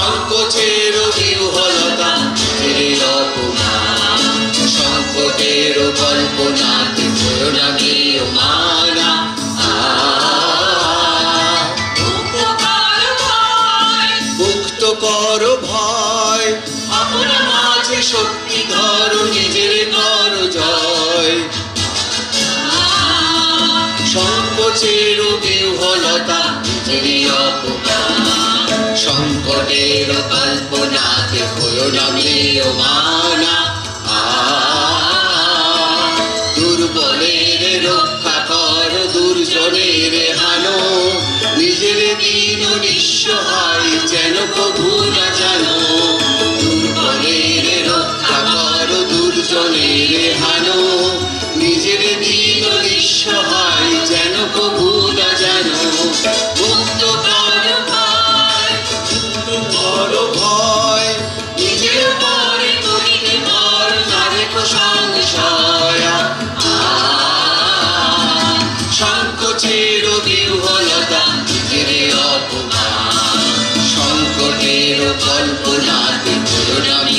সংকোচের বিহ্বলতা নিজের অপমান, সংকটের কল্পনাতে করুণাকে মানা। মুক্ত কর ভয়, আপনার মাঝে শক্তি ধরো, নিজের কর জয়। সংকোচের বিহ্বলতা নিজের অপমান, সংকটের কল্পনাতে করুণাকে মানা। দুর্বলের রক্ষা কর, দুর্জনের হানো, নিজের দীন নিঃসহায় যেন প্রভু না জানো। দুর্বলের রক্ষা কর, দুর্জনের হানো, নিজের দীন নিঃসহায় যেন প্রভু না জানো। মুক্ত কর ভয়, মুক্ত কর ভয়, নিজের পরে করিতে কর নারেক সংশয়। সংকোচের বিহ্বলতা নিজের অপমান, সংকটের কল্পনাতে করুণাকে